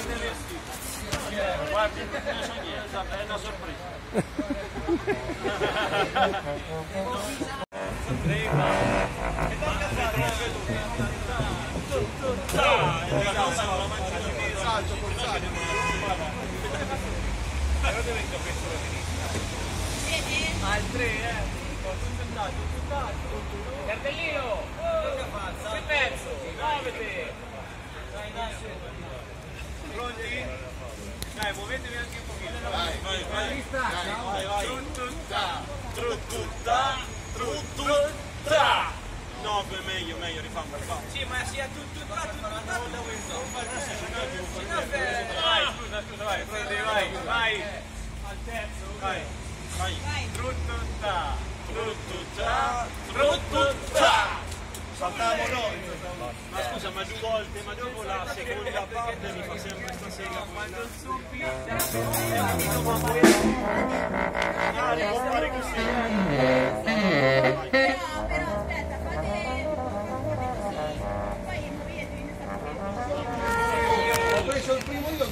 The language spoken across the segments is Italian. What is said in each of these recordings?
Guardi, non so niente, è una sorpresa. Altri, Cardellino, che pezzo, muovete. Pronti? Dai, muovetevi anche un pochino. Vai. Truttutta. No, meglio, rifammo. Sì, ma sia tutto. Scusa, vai, vai. Al terzo, vai. Truttutta. Saltiamo noi. Ma scusa, ma 2 volte, ma dopo la seconda parte mi fa sempre questa sega. Quando il soffio può fare così. Però aspetta, fate così, poi muovetevi in questa. Ho preso il primo io, ho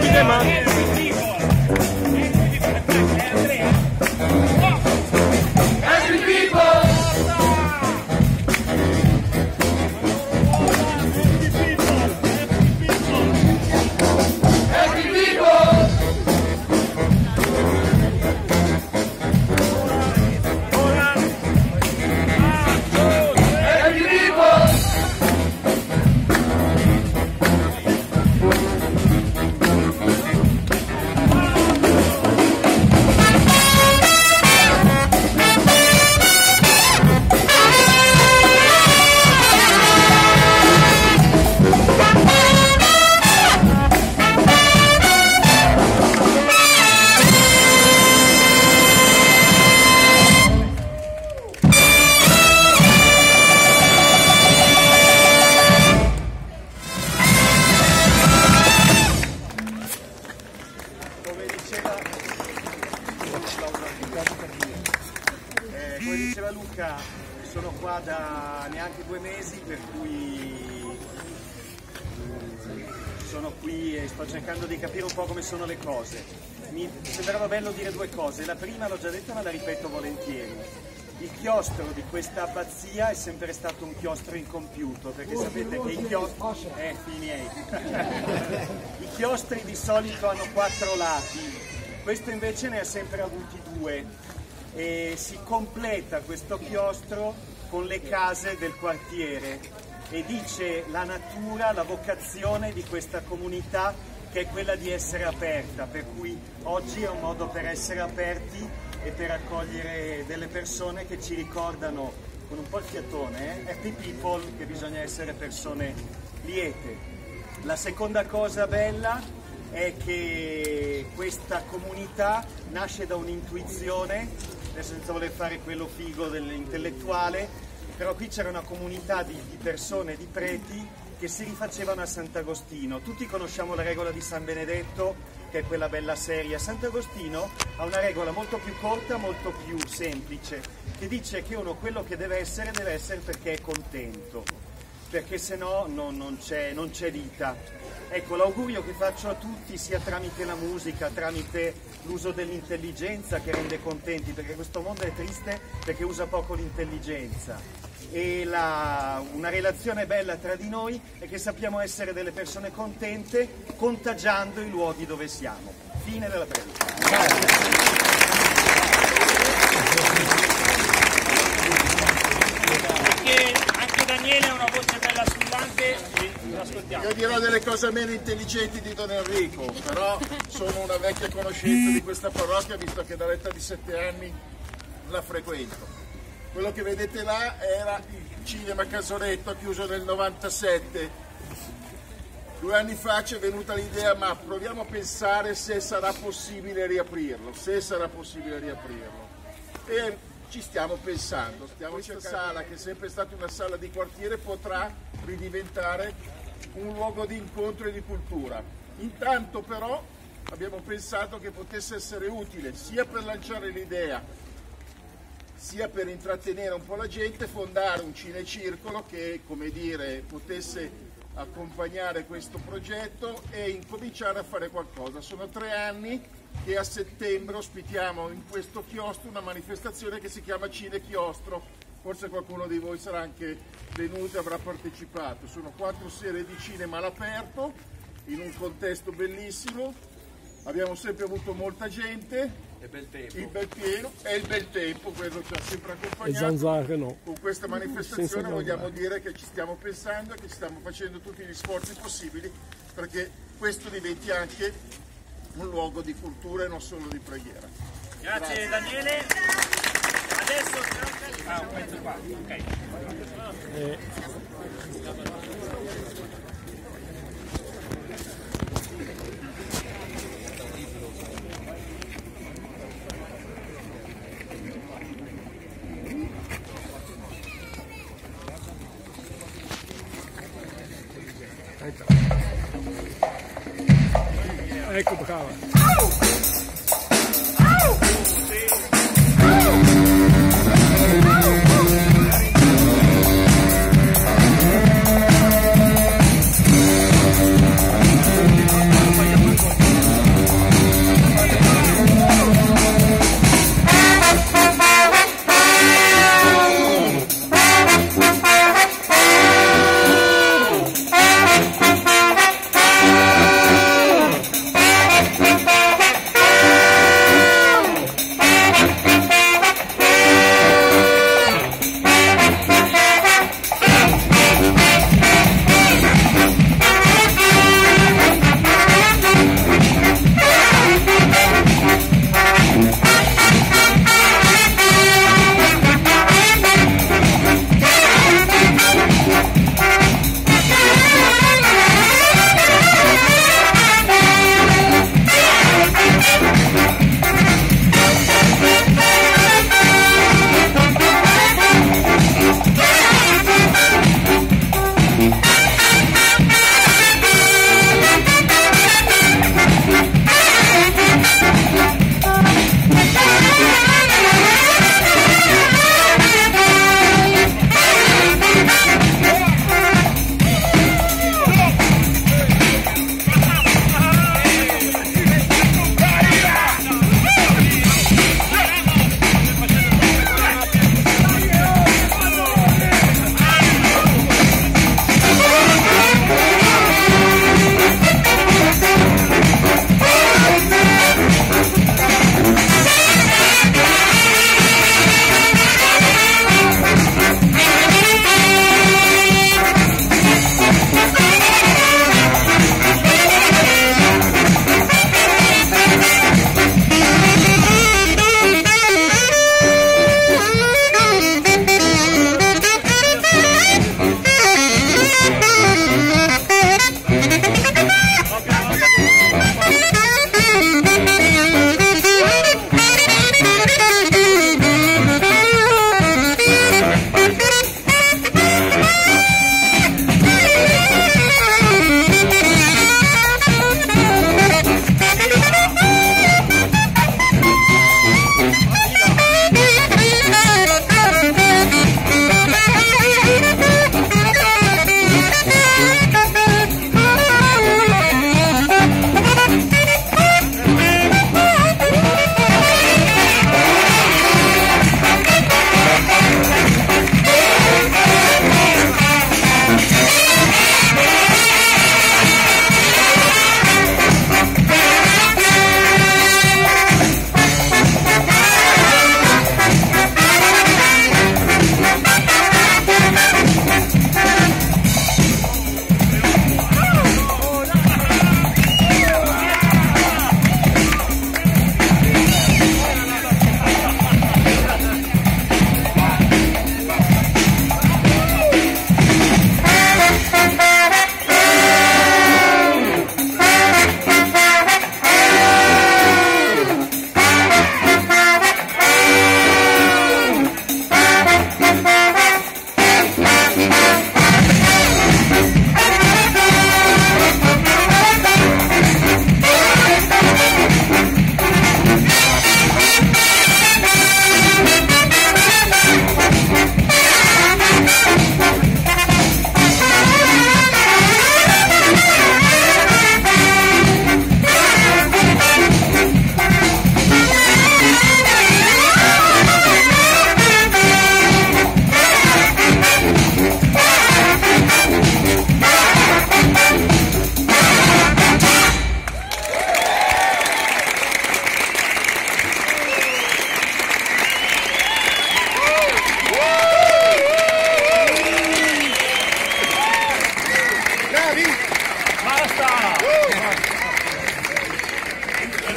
tutte le mani. Come diceva Luca, sono qua da neanche 2 mesi, per cui sono qui e sto cercando di capire un po' come sono le cose. Mi sembrava bello dire 2 cose. La prima l'ho già detta, ma la ripeto volentieri. Il chiostro di questa abbazia è sempre stato un chiostro incompiuto, perché sapete che i chiostri di solito hanno 4 lati, questo invece ne ha sempre avuti 2. E si completa questo chiostro con le case del quartiere e dice la natura, la vocazione di questa comunità, che è quella di essere aperta, per cui oggi è un modo per essere aperti e per accogliere delle persone che ci ricordano con un po' il fiatone, happy people, che bisogna essere persone liete. La seconda cosa bella è che questa comunità nasce da un'intuizione, adesso senza voler fare quello figo dell'intellettuale, però qui c'era una comunità di persone, di preti, che si rifacevano a Sant'Agostino. Tutti conosciamo la regola di San Benedetto, che è quella bella seria. Sant'Agostino ha una regola molto più corta, molto più semplice, che dice che uno quello che deve essere perché è contento, perché se no non c'è vita. Ecco, l'augurio che faccio a tutti, sia tramite la musica, tramite l'uso dell'intelligenza, che rende contenti, perché questo mondo è triste perché usa poco l'intelligenza, e una relazione bella tra di noi è che sappiamo essere delle persone contente, contagiando i luoghi dove siamo. Fine della predica. Anche Daniele ha una voce bella squillante e lo ascoltiamo. Io dirò delle cose meno intelligenti di Don Enrico, però sono una vecchia conoscenza di questa parrocchia, visto che dall'età di 7 anni la frequento. Quello che vedete là era il cinema Casoretto, chiuso nel 97. 2 anni fa ci è venuta l'idea, ma proviamo a pensare se sarà possibile riaprirlo, E ci stiamo pensando, questa sala, che è sempre stata una sala di quartiere, potrà ridiventare un luogo di incontro e di cultura. Intanto però abbiamo pensato che potesse essere utile sia per lanciare l'idea, sia per intrattenere un po' la gente, fondare un cinecircolo che, come dire, potesse accompagnare questo progetto e incominciare a fare qualcosa. Sono 3 anni che a settembre ospitiamo in questo chiostro una manifestazione che si chiama Cinechiostro. Forse qualcuno di voi sarà anche venuto e avrà partecipato. Sono 4 sere di cinema all'aperto, in un contesto bellissimo. Abbiamo sempre avuto molta gente. E bel tempo. Il bel pieno e il bel tempo, quello ci ha sempre accompagnato. E zanzare no. Con questa manifestazione vogliamo dire che ci stiamo pensando e che ci stiamo facendo tutti gli sforzi possibili perché questo diventi anche un luogo di cultura e non solo di preghiera. Grazie Daniele. Adesso un pezzo qua. Ok. Ecco, brava.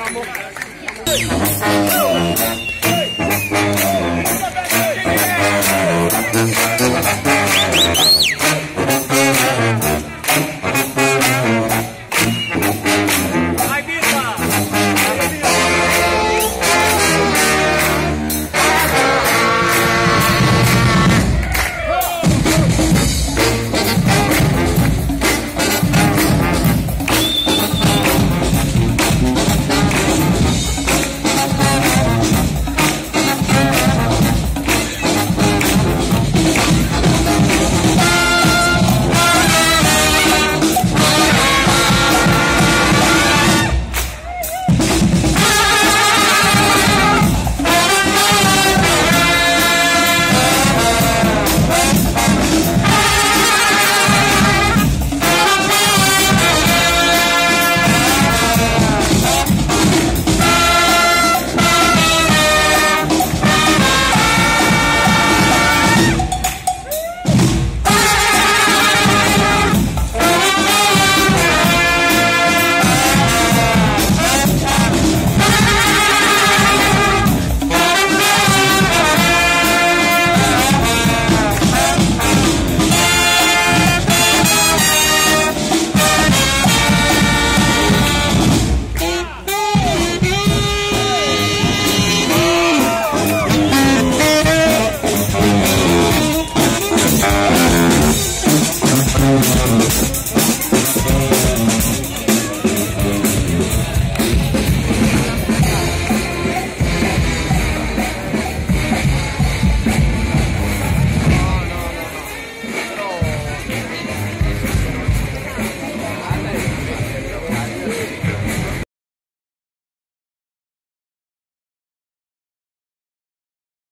Thank you.